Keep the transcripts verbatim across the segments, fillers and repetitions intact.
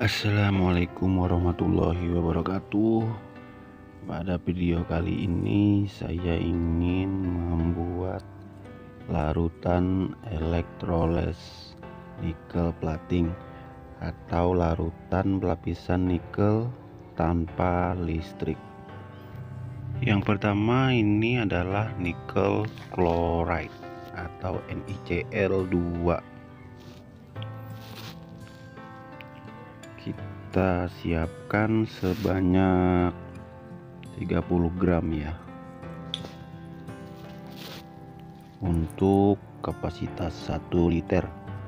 Assalamualaikum warahmatullahi wabarakatuh. Pada video kali ini saya ingin membuat larutan elektroles nikel plating atau larutan pelapisan nikel tanpa listrik. Yang pertama ini adalah nikel chloride atau N i C L dua. Kita siapkan sebanyak tiga puluh gram ya, untuk kapasitas satu liter.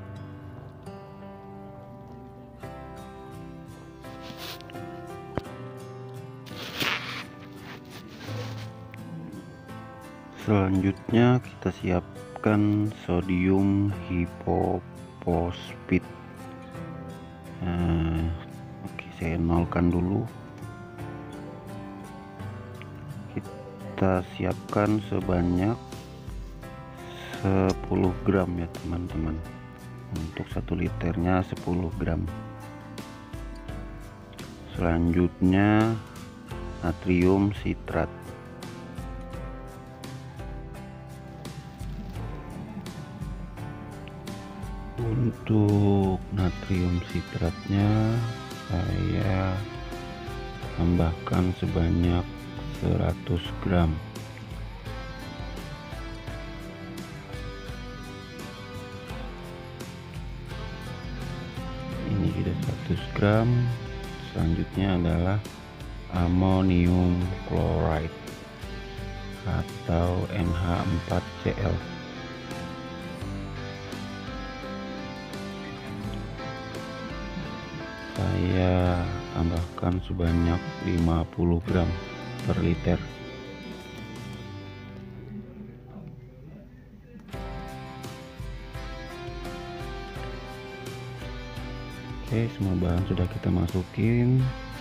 Selanjutnya kita siapkan sodium hipofosfit. Nah, oke, saya nolkan dulu. Kita siapkan sebanyak sepuluh gram ya teman-teman. Untuk satu liternya sepuluh gram. Selanjutnya natrium sitrat. Untuk natrium sitratnya saya tambahkan sebanyak seratus gram. Ini sudah seratus gram. Selanjutnya adalah amonium chloride atau N H empat C l. Saya tambahkan sebanyak lima puluh gram per liter. Oke, semua bahan sudah kita masukin.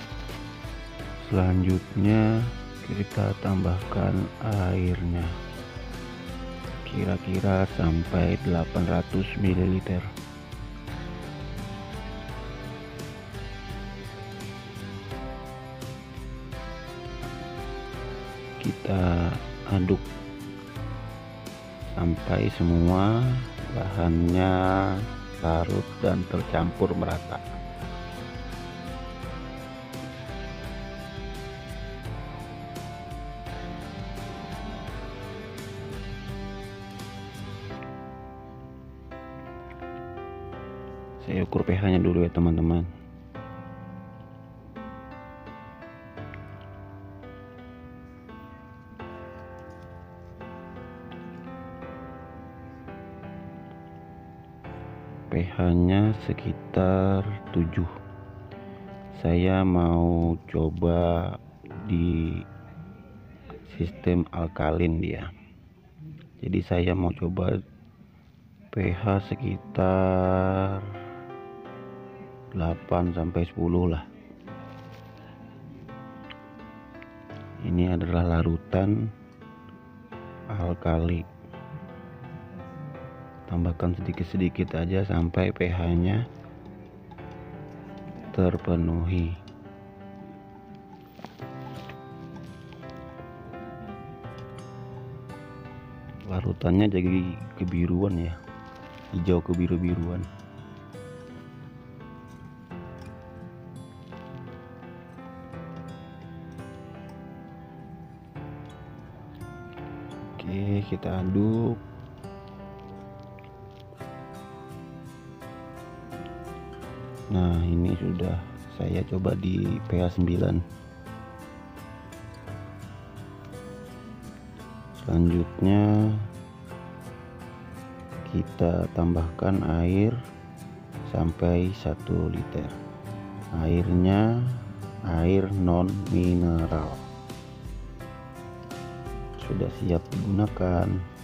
Selanjutnya kita tambahkan airnya, kira-kira sampai delapan ratus mililiter. Kita aduk sampai semua bahannya larut dan tercampur merata. Saya ukur pH-nya dulu ya teman-teman. pH-nya sekitar tujuh. Saya mau coba di sistem alkalin dia. Jadi saya mau coba pH sekitar delapan sampai sepuluh lah. Ini adalah larutan alkali. Tambahkan sedikit-sedikit aja sampai pH-nya terpenuhi. Larutannya jadi kebiruan ya, hijau kebiru-biruan. Oke, kita aduk. Nah, ini sudah saya coba di pH sembilan. Selanjutnya kita tambahkan air sampai satu liter. Airnya air non mineral. Sudah siap digunakan.